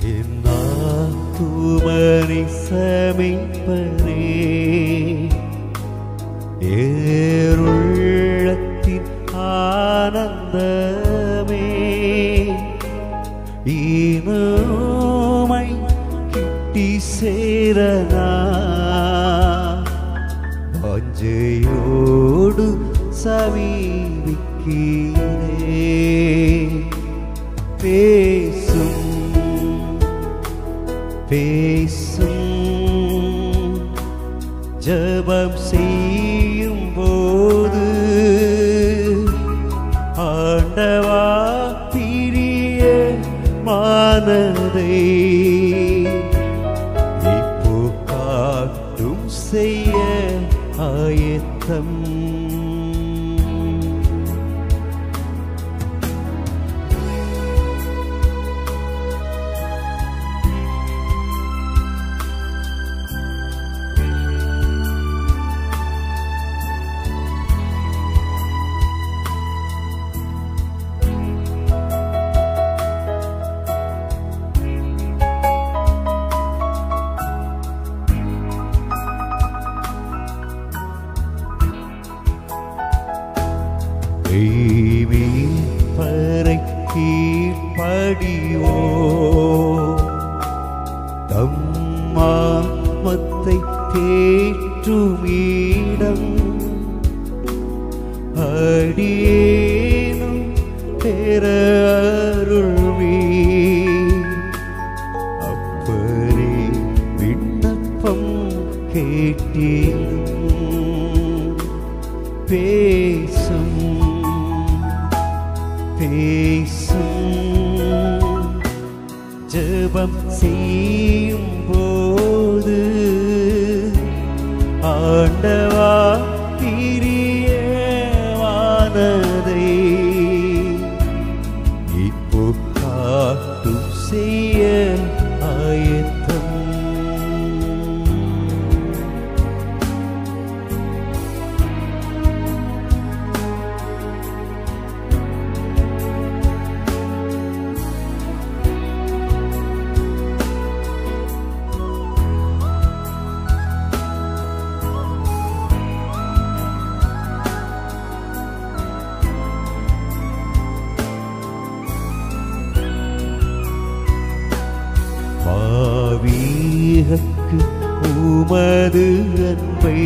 தூமனை சமைப்பரே ஏருள்ளத்தின் ஆனந்தமே இனோமை கிட்டி சேரனா வாஞ்சையோடு சமீபிக்கிறே பேசும் ஜபம் செய்யும் போது ஆண்டவா பிரிய மானதை இப்போ காட்டும் செய்ய ஆயத்தம் பறை கீழ்ப்படிவோ தம்மாத்மத்தை தேற்றுமீடம் அடியேனும் பெற அருள்வி அப்பரே விண்ணப்பம் கேட்டீரும் பேசும் ஜபம் செய்யும் போது ஆண்டவா பிரியமானதை இப்போ காட்டும் செய்ய ஆயத்தம் பாவியர்க்கு உமது அன்பை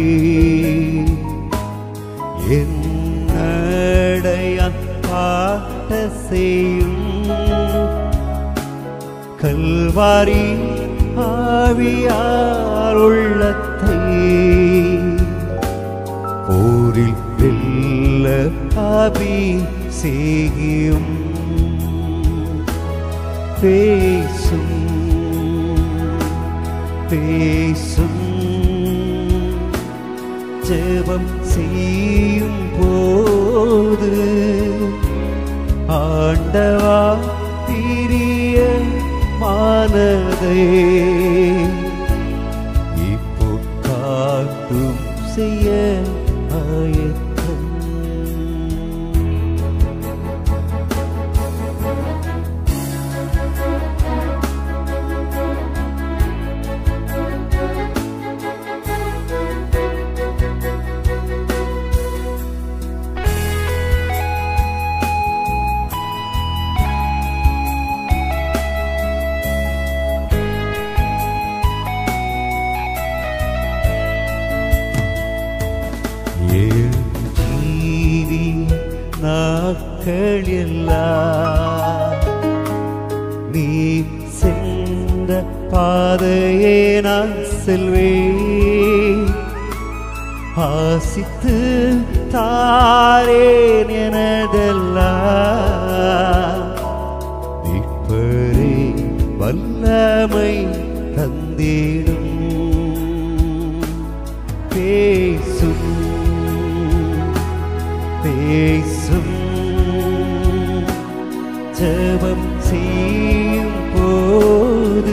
என்னடையான் காட்ட செய்யும் கல்வாரி ஆவியார் உள்ளத்தை போரில் வெல்ல அபிஷேகியும் பேசும் ஜெபம் செய்யும் போது ஆண்டவா பிரிய மானதை இப்போ காட்டும் செய்ய ஆயத்தம் நாட்கள் எல்லாம் நீ சென்ற பாதையே நான் செல்வேன் ஆசித்து தாரேன் எனதெல்லாம் இப்பரே வல்லமை தந்திடும் பேசும் ஜெபம் செய்யும் போது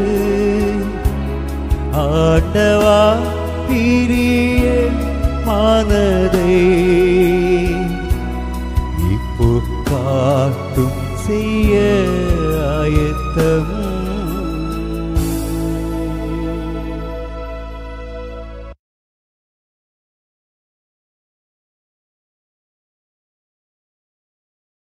ஆண்டவா பிரிய மானதை